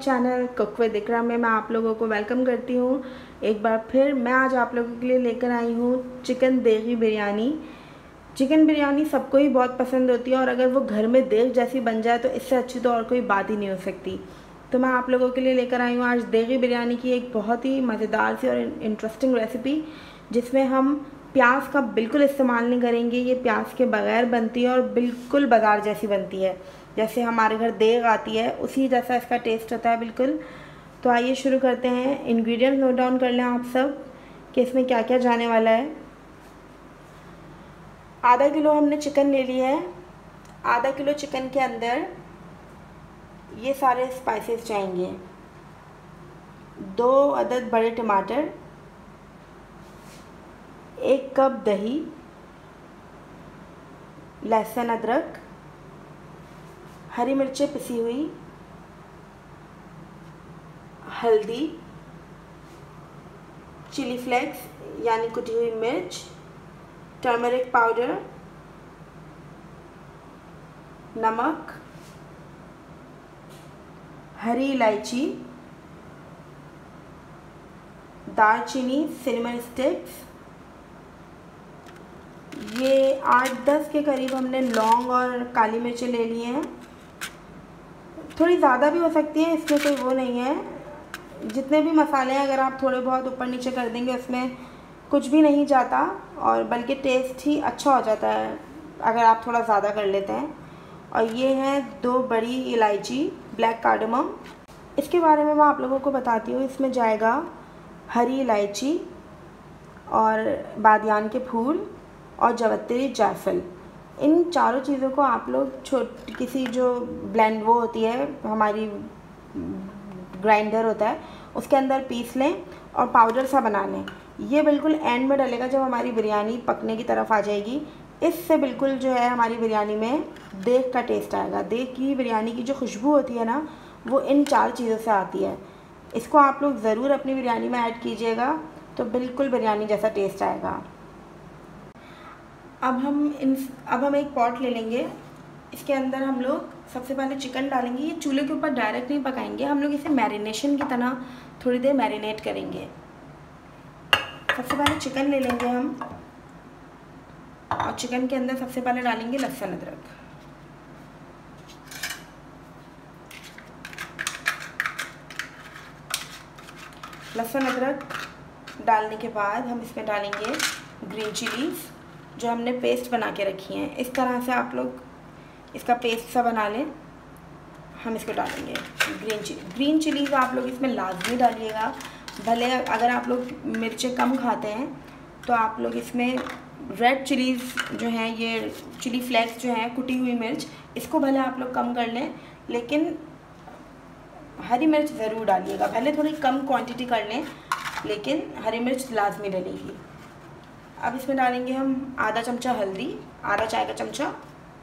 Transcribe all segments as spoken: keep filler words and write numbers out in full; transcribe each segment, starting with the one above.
Channel cook with इकरा में मैं आप लोगों को वेलकम करती हूँ। एक बार फिर मैं आज आप लोगों के लिए लेकर आई हूँ चिकन देगी बिरयानी। चिकन बिरयानी सबको ही बहुत पसंद होती है और अगर वो घर में देग जैसी बन जाए तो इससे अच्छी तो और कोई बात ही नहीं हो सकती। तो मैं आप लोगों के लिए लेकर आई हूँ आज देगी बिरयानी की एक बहुत ही मज़ेदार सी और इंटरेस्टिंग रेसिपी, जिसमें हम प्याज का बिल्कुल इस्तेमाल नहीं करेंगे। ये प्याज के बगैर बनती है और बिल्कुल बाज़ार जैसी बनती है, जैसे हमारे घर देग आती है उसी जैसा इसका टेस्ट होता है बिल्कुल। तो आइए शुरू करते हैं। इंग्रेडिएंट्स नोट डाउन कर लें आप सब कि इसमें क्या क्या जाने वाला है। आधा किलो हमने चिकन ले लिया है। आधा किलो चिकन के अंदर ये सारे स्पाइसेस जाएंगे। दो अदद बड़े टमाटर, एक कप दही, लहसुन अदरक, हरी मिर्चें पिसी हुई, हल्दी, चिली फ्लेक्स यानी कुटी हुई मिर्च, टर्मरिक पाउडर, नमक, हरी इलायची, दालचीनी, सिनेमन स्टिक्स, ये आठ दस के करीब हमने लौंग और काली मिर्चें ले लिए हैं। थोड़ी ज़्यादा भी हो सकती है, इसमें कोई वो नहीं है। जितने भी मसाले हैं अगर आप थोड़े बहुत ऊपर नीचे कर देंगे उसमें कुछ भी नहीं जाता और बल्कि टेस्ट ही अच्छा हो जाता है अगर आप थोड़ा ज़्यादा कर लेते हैं। और ये हैं दो बड़ी इलायची, ब्लैक कार्डमम। इसके बारे में मैं आप लोगों को बताती हूँ। इसमें जाएगा हरी इलायची और बादियान के फूल और जवत्री जायफल। इन चारों चीज़ों को आप लोग छोट किसी जो ब्लेंड वो होती है हमारी ग्राइंडर होता है उसके अंदर पीस लें और पाउडर सा बना लें। ये बिल्कुल एंड में डलेगा जब हमारी बिरयानी पकने की तरफ आ जाएगी। इससे बिल्कुल जो है हमारी बिरयानी में देग का टेस्ट आएगा। देग की बिरयानी की जो खुशबू होती है ना, वो इन चार चीज़ों से आती है। इसको आप लोग ज़रूर अपनी बिरयानी में ऐड कीजिएगा तो बिल्कुल बिरयानी जैसा टेस्ट आएगा। अब हम इन अब हम एक पॉट ले लेंगे। इसके अंदर हम लोग सबसे पहले चिकन डालेंगे। ये चूल्हे के ऊपर डायरेक्ट नहीं पकाएंगे, हम लोग इसे मैरिनेशन की तरह थोड़ी देर मैरिनेट करेंगे। सबसे पहले चिकन ले लेंगे हम और चिकन के अंदर सबसे पहले डालेंगे लहसुन अदरक। लहसुन अदरक डालने के बाद हम इसमें डालेंगे ग्रीन चिलीज़ जो हमने पेस्ट बना के रखी हैं। इस तरह से आप लोग इसका पेस्ट सा बना लें। हम इसको डालेंगे ग्रीन चिली ग्रीन चिलीज़ आप लोग इसमें लाजमी डालिएगा। भले अगर आप लोग मिर्चें कम खाते हैं तो आप लोग इसमें रेड चिलीज़ जो हैं, ये चिली फ्लेक्स जो हैं, कुटी हुई मिर्च, इसको भले आप लोग कम कर लें, लेकिन हरी मिर्च ज़रूर डालिएगा। भले थोड़ी कम क्वांटिटी कर लें लेकिन हरी मिर्च लाजमी डलेगी। अब इसमें डालेंगे हम आधा चमचा हल्दी, आधा चाय का चमचा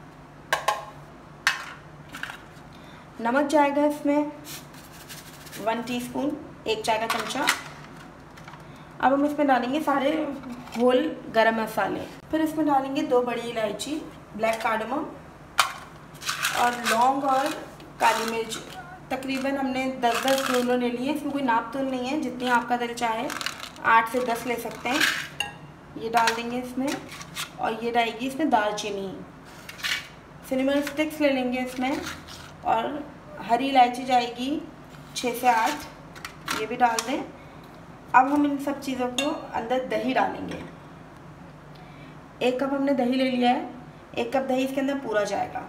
नमक जाएगा इसमें वन टीस्पून, एक चाय का चमचा। अब हम इसमें डालेंगे सारे होल गरम मसाले। फिर इसमें डालेंगे दो बड़ी इलायची, ब्लैक कार्डमम और लौंग और काली मिर्च। तकरीबन हमने दस दस दोनों ले लिए। इसमें कोई नाप तोल नहीं है, जितनी आपका दिल चाहे आठ से दस ले सकते हैं। ये डाल देंगे इसमें और ये डालेगी इसमें दालचीनी। सिनेमन स्टिक्स ले लेंगे इसमें और हरी इलायची जाएगी छः से आठ, ये भी डाल दें। अब हम इन सब चीज़ों को अंदर दही डालेंगे। एक कप हमने दही ले लिया है, एक कप दही इसके अंदर पूरा जाएगा।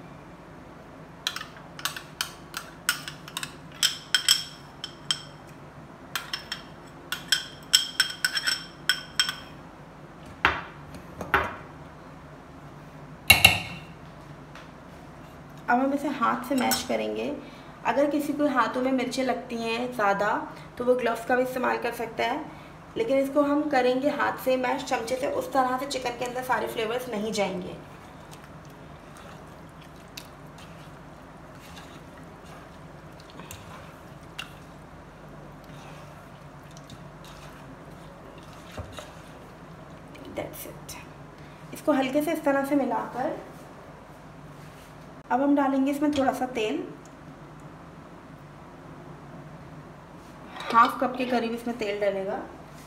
अब हम इसे हाथ से मैश करेंगे। अगर किसी को हाथों में मिर्चें लगती हैं ज़्यादा तो वो ग्लव्स का भी इस्तेमाल कर सकता है, लेकिन इसको हम करेंगे हाथ से मैश, चमचे से। उस तरह से चिकन के अंदर सारे फ्लेवर्स नहीं जाएंगे। That's it. इसको हल्के से इस तरह से मिलाकर अब हम डालेंगे इसमें थोड़ा सा तेल। हाफ कप के करीब इसमें तेल डलेगा।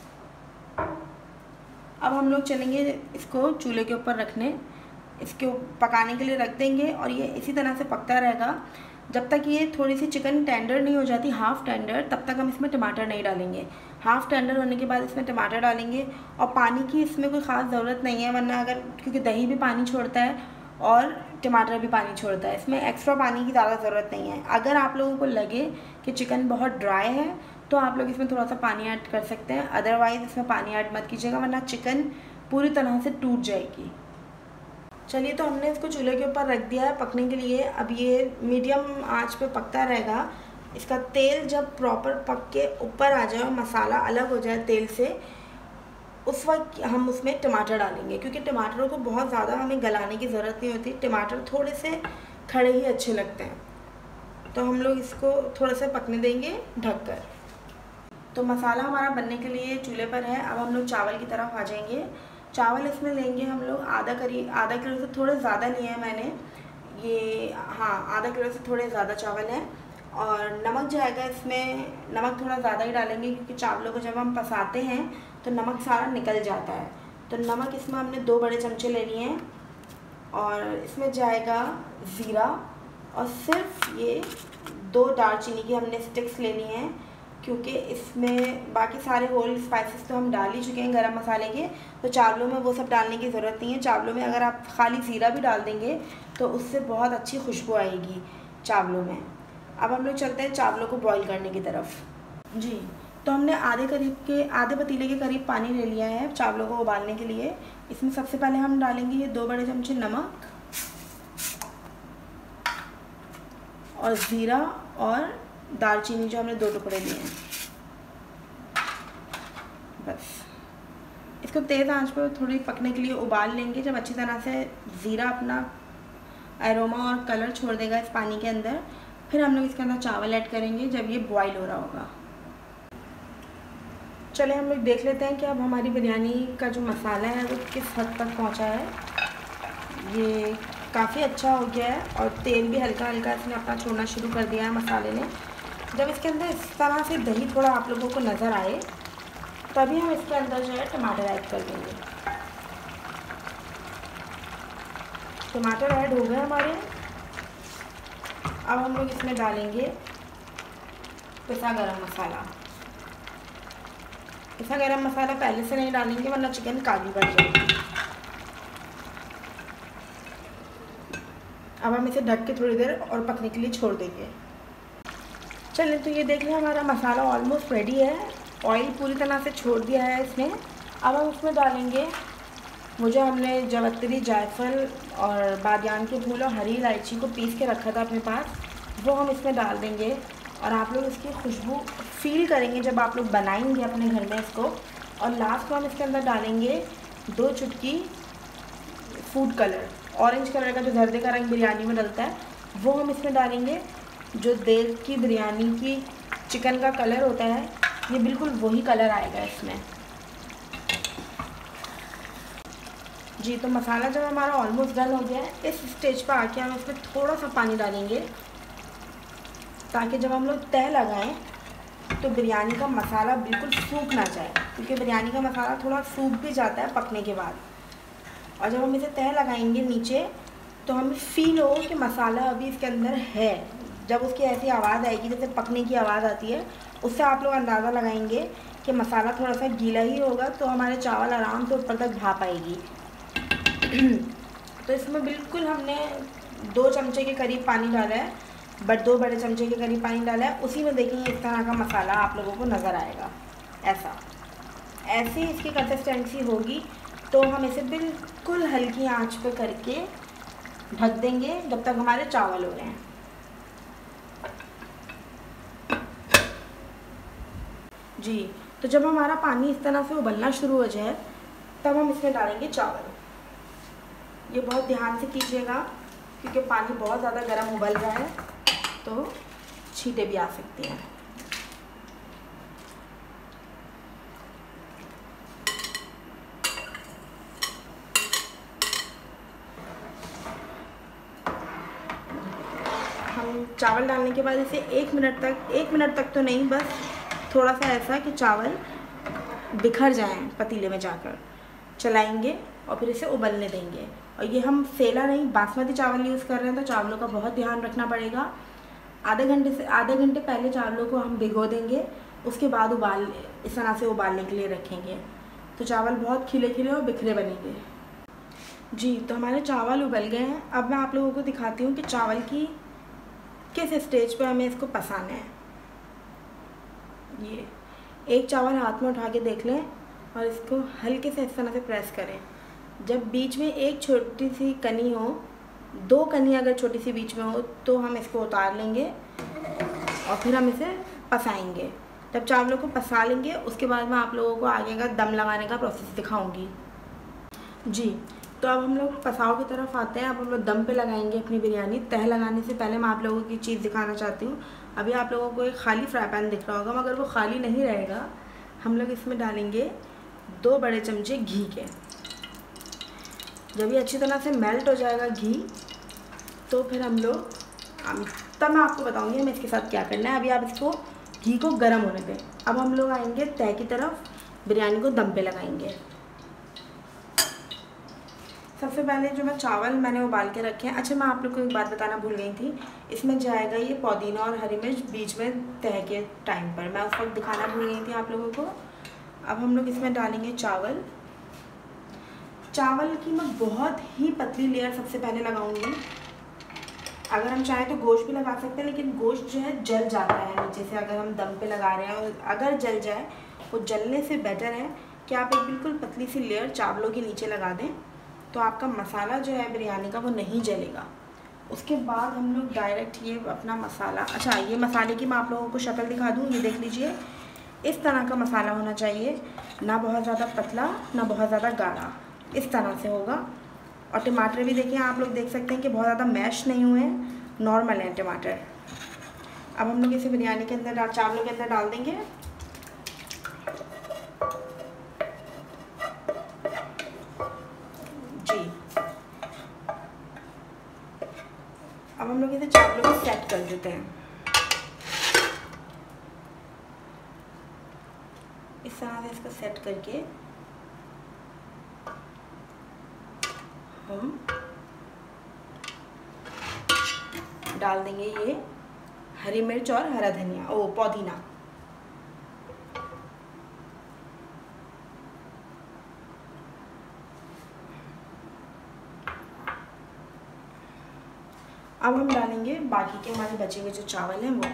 अब हम लोग चलेंगे इसको चूल्हे के ऊपर रखने, इसके पकाने के लिए रख देंगे और ये इसी तरह से पकता रहेगा जब तक ये थोड़ी सी चिकन टेंडर नहीं हो जाती, हाफ़ टेंडर, तब तक हम इसमें टमाटर नहीं डालेंगे। हाफ़ टेंडर होने के बाद इसमें टमाटर डालेंगे और पानी की इसमें कोई ख़ास ज़रूरत नहीं है, वरना अगर क्योंकि दही भी पानी छोड़ता है और टमाटर भी पानी छोड़ता है, इसमें एक्स्ट्रा पानी की ज़्यादा ज़रूरत नहीं है। अगर आप लोगों को लगे कि चिकन बहुत ड्राई है तो आप लोग इसमें थोड़ा सा पानी ऐड कर सकते हैं, अदरवाइज़ इसमें पानी ऐड मत कीजिएगा वरना चिकन पूरी तरह से टूट जाएगी। चलिए, तो हमने इसको चूल्हे के ऊपर रख दिया है पकने के लिए। अब ये मीडियम आंच पे पकता रहेगा। इसका तेल जब प्रॉपर पक के ऊपर आ जाए और मसाला अलग हो जाए तेल से, उस वक्त हम उसमें टमाटर डालेंगे, क्योंकि टमाटरों को बहुत ज़्यादा हमें गलाने की ज़रूरत नहीं होती, टमाटर थोड़े से खड़े ही अच्छे लगते हैं। तो हम लोग इसको थोड़ा सा पकने देंगे ढककर। तो मसाला हमारा बनने के लिए चूल्हे पर है। अब हम लोग चावल की तरफ आ जाएंगे। चावल इसमें लेंगे हम लोग आधा करीब आधा किलो से थोड़े ज़्यादा लिए हैं मैंने, ये हाँ आधा किलो से थोड़े ज़्यादा चावल हैं। और नमक जाएगा इसमें, नमक थोड़ा ज़्यादा ही डालेंगे क्योंकि चावलों को जब हम पसाते हैं तो नमक सारा निकल जाता है। तो नमक इसमें हमने दो बड़े चमचे ले लिए हैं। और इसमें जाएगा ज़ीरा और सिर्फ ये दो दालचीनी की हमने स्टिक्स ले ली हैं, क्योंकि इसमें बाकी सारे होल स्पाइसेस तो हम डाल ही चुके हैं गरम मसाले के, तो चावलों में वो सब डालने की ज़रूरत नहीं है। चावलों में अगर आप खाली ज़ीरा भी डाल देंगे तो उससे बहुत अच्छी खुशबू आएगी चावलों में। अब हम लोग चलते हैं चावलों को बॉईल करने की तरफ। जी, तो हमने आधे करीब के आधे पतीले के करीब पानी ले लिया है चावलों को उबालने के लिए। इसमें सबसे पहले हम डालेंगे ये दो बड़े चमचे नमक और ज़ीरा और दालचीनी जो हमने दो टुकड़े लिए हैं। बस इसको तेज़ आंच पर थोड़ी पकने के लिए उबाल लेंगे। जब अच्छी तरह से ज़ीरा अपना एरोमा और कलर छोड़ देगा इस पानी के अंदर, फिर हम लोग इसके अंदर चावल ऐड करेंगे जब ये बॉईल हो रहा होगा। चले हम लोग देख लेते हैं कि अब हमारी बिरयानी का जो मसाला है वो किस हद तक पहुंचा है। ये काफ़ी अच्छा हो गया है और तेल भी हल्का हल्का इसने अपना छोड़ना शुरू कर दिया है मसाले ने। जब इसके अंदर इस तरह से दही थोड़ा आप लोगों को नज़र आए तभी हम इसके अंदर जो है टमाटर ऐड कर देंगे। टमाटर ऐड हो गए हमारे। अब हम लोग इसमें डालेंगे पिसा गरम मसाला। पिसा गरम मसाला पहले से नहीं डालेंगे वरना चिकन काली पड़ जाएगी। अब हम इसे ढक के थोड़ी देर और पकने के लिए छोड़ देंगे। चलिए, तो ये देख लें हमारा मसाला ऑलमोस्ट रेडी है। ऑयल पूरी तरह से छोड़ दिया है इसने। अब हम इसमें डालेंगे वो जो हमने जावित्री, जायफल और बादियान के फूल और हरी इलायची को पीस के रखा था अपने पास, वो हम इसमें डाल देंगे। और आप लोग इसकी खुशबू फील करेंगे जब आप लोग बनाएंगे अपने घर में इसको। और लास्ट में हम इसके अंदर डालेंगे दो चुटकी फूड कलर, ऑरेंज कलर का जो जर्दे का रंग बिरयानी में डलता है वो हम इसमें डालेंगे। जो देग की बिरयानी की चिकन का कलर होता है ये बिल्कुल वही कलर आएगा इसमें। जी, तो मसाला जब हमारा ऑलमोस्ट डन हो गया है, इस स्टेज पर आके हम इसमें थोड़ा सा पानी डालेंगे ताकि जब हम लोग तह लगाएं तो बिरयानी का मसाला बिल्कुल सूख ना जाए, क्योंकि बिरयानी का मसाला थोड़ा सूख भी जाता है पकने के बाद। और जब हम इसे तह लगाएंगे नीचे तो हमें फील हो कि मसाला अभी इसके अंदर है। जब उसकी ऐसी आवाज़ आएगी जैसे पकने की आवाज़ आती है, उससे आप लोग अंदाज़ा लगाएंगे कि मसाला थोड़ा सा गीला ही होगा, तो हमारे चावल आराम से ऊपर तक भाप आएगी। तो इसमें बिल्कुल हमने दो चमचे के करीब पानी डाला है, बट दो बड़े चमचे के करीब पानी डाला है। उसी में देखेंगे इस तरह का मसाला आप लोगों को नज़र आएगा। ऐसा ऐसी इसकी कंसिस्टेंसी होगी। तो हम इसे बिल्कुल हल्की आंच पे करके ढक देंगे जब तक हमारे चावल हो रहे हैं। जी, तो जब हमारा पानी इस तरह से उबलना शुरू हो जाए तब हम इसमें डालेंगे चावल। ये बहुत ध्यान से कीजिएगा क्योंकि पानी बहुत ज़्यादा गर्म उबल रहा है तो छींटे भी आ सकती हैं। हम चावल डालने के बाद इसे एक मिनट तक एक मिनट तक तो नहीं, बस थोड़ा सा ऐसा कि चावल बिखर जाएं पतीले में जाकर। चलाएंगे और फिर इसे उबलने देंगे। और ये हम सेला नहीं, बासमती चावल यूज़ कर रहे हैं, तो चावलों का बहुत ध्यान रखना पड़ेगा। आधे घंटे से आधे घंटे पहले चावलों को हम भिगो देंगे, उसके बाद उबाल इस तरह से उबालने के लिए रखेंगे, तो चावल बहुत खिले खिले और बिखरे बनेंगे। जी, तो हमारे चावल उबल गए हैं। अब मैं आप लोगों को दिखाती हूँ कि चावल की किस स्टेज पे हमें इसको पसाना है। ये एक चावल हाथ में उठा के देख लें और इसको हल्के से इस तरह से प्रेस करें। जब बीच में एक छोटी सी कनी हो, दो कनी अगर छोटी सी बीच में हो, तो हम इसको उतार लेंगे और फिर हम इसे पसाएंगे। जब चावलों को पसा लेंगे उसके बाद मैं आप लोगों को आगे का दम लगाने का प्रोसेस दिखाऊंगी। जी, तो अब हम लोग पसाव की तरफ आते हैं। अब हम लोग दम पे लगाएंगे अपनी बिरयानी। तह लगाने से पहले मैं आप लोगों की चीज़ दिखाना चाहती हूँ। अभी आप लोगों को एक खाली फ्राई पैन दिख रहा होगा, मगर वो खाली नहीं रहेगा। हम लोग इसमें डालेंगे दो बड़े चमचे घी के। जब ये अच्छी तरह से मेल्ट हो जाएगा घी, तो फिर हम लोग तब मैं आपको बताऊंगी हमें इसके साथ क्या करना है। अभी आप इसको घी को गर्म होने दें। अब हम लोग आएंगे तह की तरफ, बिरयानी को दम पे लगाएंगे। सबसे पहले जो मैं चावल मैंने उबाल के रखे हैं, अच्छा मैं आप लोग को एक बात बताना भूल गई थी, इसमें जाएगा ये पुदीना और हरी मिर्च बीच में तह के टाइम पर, मैं उस वक्त दिखाना भूल गई थी आप लोगों को। अब हम लोग इसमें डालेंगे चावल। चावल की मैं बहुत ही पतली लेयर सबसे पहले लगाऊंगी। अगर हम चाहें तो गोश्त भी लगा सकते हैं, लेकिन गोश्त जो है जल जाता है नीचे से अगर हम दम पे लगा रहे हैं, और अगर जल जाए वो जलने से बेटर है कि आप एक बिल्कुल पतली सी लेयर चावलों के नीचे लगा दें, तो आपका मसाला जो है बिरयानी का वो नहीं जलेगा। उसके बाद हम लोग डायरेक्ट ये अपना मसाला, अच्छा ये मसाले की मैं आप लोगों को शक्ल दिखा दूँ। ये देख लीजिए, इस तरह का मसाला होना चाहिए, ना बहुत ज़्यादा पतला ना बहुत ज़्यादा गाढ़ा, इस तरह से होगा। और टमाटर भी देखिए, आप लोग देख सकते हैं कि बहुत ज़्यादा मैश नहीं हुए, नॉर्मल हैं टमाटर। अब हम लोग इसे बिरयानी के अंदर चावलों के अंदर डाल देंगे। जी, अब हम लोग इसे चावलों को सेट कर देते हैं। इस तरह से इसको सेट करके हम डाल देंगे ये हरी मिर्च और हरा धनिया, ओ पुदीना। अब हम डालेंगे बाकी के हमारे बचे हुए जो चावल हैं वो।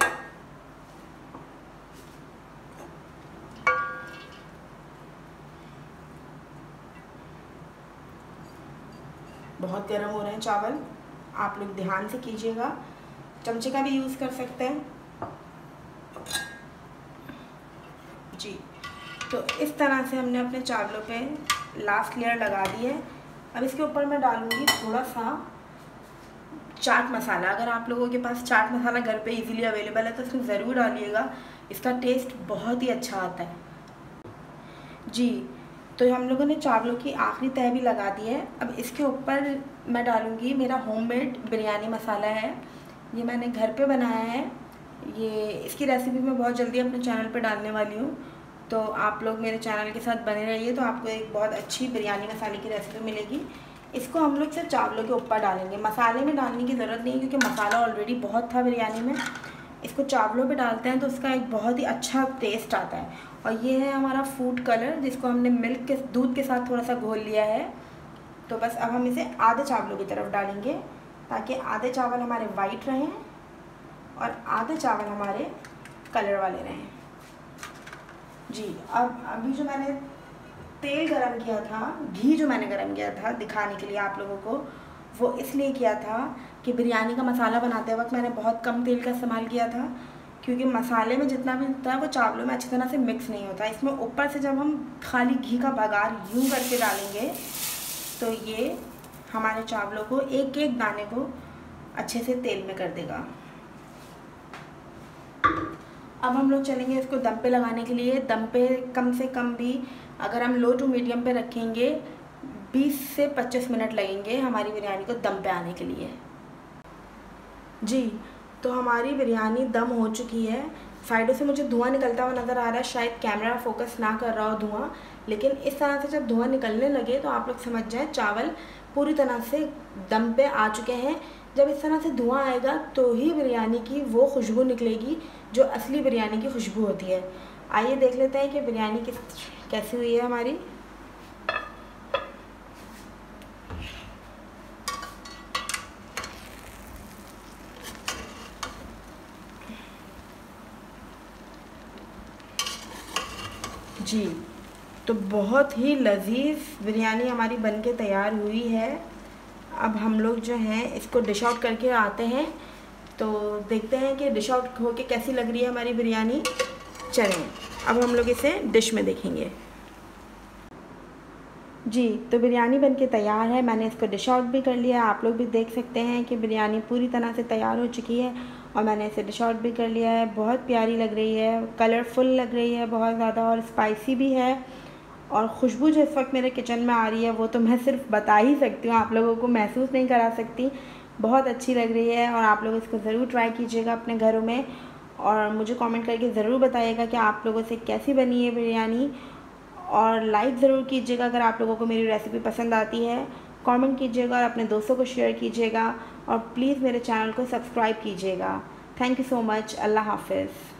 बहुत गर्म हो रहे हैं चावल, आप लोग ध्यान से कीजिएगा। चमचे का भी यूज़ कर सकते हैं। जी, तो इस तरह से हमने अपने चावलों पे लास्ट लेयर लगा दी है। अब इसके ऊपर मैं डालूँगी थोड़ा सा चाट मसाला। अगर आप लोगों के पास चाट मसाला घर पे इजीली अवेलेबल है तो इसमें ज़रूर डालिएगा, इसका टेस्ट बहुत ही अच्छा आता है। जी, तो हम लोगों ने चावलों की आखिरी तह भी लगा दी है। अब इसके ऊपर मैं डालूँगी मेरा होममेड बिरयानी मसाला है, ये मैंने घर पे बनाया है। ये इसकी रेसिपी मैं बहुत जल्दी अपने चैनल पे डालने वाली हूँ, तो आप लोग मेरे चैनल के साथ बने रहिए, तो आपको एक बहुत अच्छी बिरयानी मसाले की रेसिपी मिलेगी। इसको हम लोग सिर्फ चावलों के ऊपर डालेंगे, मसाले में डालने की ज़रूरत नहीं, क्योंकि मसाला ऑलरेडी बहुत था बिरयानी में। इसको चावलों पे डालते हैं तो उसका एक बहुत ही अच्छा टेस्ट आता है। और ये है हमारा फूड कलर, जिसको हमने मिल्क के दूध के साथ थोड़ा सा घोल लिया है। तो बस अब हम इसे आधे चावलों की तरफ डालेंगे, ताकि आधे चावल हमारे वाइट रहें और आधे चावल हमारे कलर वाले रहें। जी, अब अभी जो मैंने तेल गरम किया था, घी जो मैंने गरम किया था दिखाने के लिए आप लोगों को, वो इसलिए किया था कि बिरयानी का मसाला बनाते वक्त मैंने बहुत कम तेल का इस्तेमाल किया था, क्योंकि मसाले में जितना भी होता है वो चावलों में अच्छी तरह से मिक्स नहीं होता। इसमें ऊपर से जब हम खाली घी का बघार यूँ करके डालेंगे, तो ये हमारे चावलों को एक एक दाने को अच्छे से तेल में कर देगा। अब हम लोग चलेंगे इसको दम पे लगाने के लिए। दम पे कम से कम भी अगर हम लो टू मीडियम पे रखेंगे, बीस से पच्चीस मिनट लगेंगे हमारी बिरयानी को दम पे आने के लिए। जी, तो हमारी बिरयानी दम हो चुकी है। साइडों से मुझे धुआं निकलता हुआ नज़र आ रहा है, शायद कैमरा फोकस ना कर रहा हो धुआं, लेकिन इस तरह से जब धुआं निकलने लगे तो आप लोग समझ जाएं चावल पूरी तरह से दम पे आ चुके हैं। जब इस तरह से धुआं आएगा तो ही बिरयानी की वो खुशबू निकलेगी जो असली बिरयानी की खुशबू होती है। आइए देख लेते हैं कि बिरयानी किस कैसी हुई है हमारी। जी, तो बहुत ही लजीज बिरयानी हमारी बनके तैयार हुई है। अब हम लोग जो हैं इसको डिश आउट करके आते हैं, तो देखते हैं कि डिश आउट होके कैसी लग रही है हमारी बिरयानी। चलें अब हम लोग इसे डिश में देखेंगे। जी, तो बिरयानी बनके तैयार है, मैंने इसको डिश आउट भी कर लिया है। आप लोग भी देख सकते हैं कि बिरयानी पूरी तरह से तैयार हो चुकी है और मैंने इसे डिश आउट भी कर लिया है। बहुत प्यारी लग रही है, कलरफुल लग रही है बहुत ज़्यादा, और स्पाइसी भी है। और खुशबू जो इस वक्त मेरे किचन में आ रही है वो तो मैं सिर्फ बता ही सकती हूँ, आप लोगों को महसूस नहीं करा सकती। बहुत अच्छी लग रही है और आप लोग इसको ज़रूर ट्राई कीजिएगा अपने घरों में, और मुझे कमेंट करके ज़रूर बताइएगा कि आप लोगों से कैसी बनी है बिरयानी। और लाइक ज़रूर कीजिएगा अगर आप लोगों को मेरी रेसिपी पसंद आती है, कमेंट कीजिएगा और अपने दोस्तों को शेयर कीजिएगा, और प्लीज़ मेरे चैनल को सब्सक्राइब कीजिएगा। Thank you so much. अल्लाह हाफ़िज़।